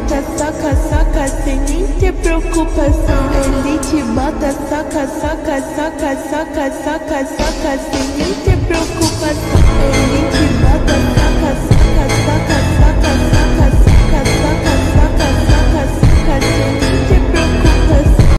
bota, saca, saca, sem nem ter preocupação. Ele te bota, saca, saca, saca, saca, saca, saca, sem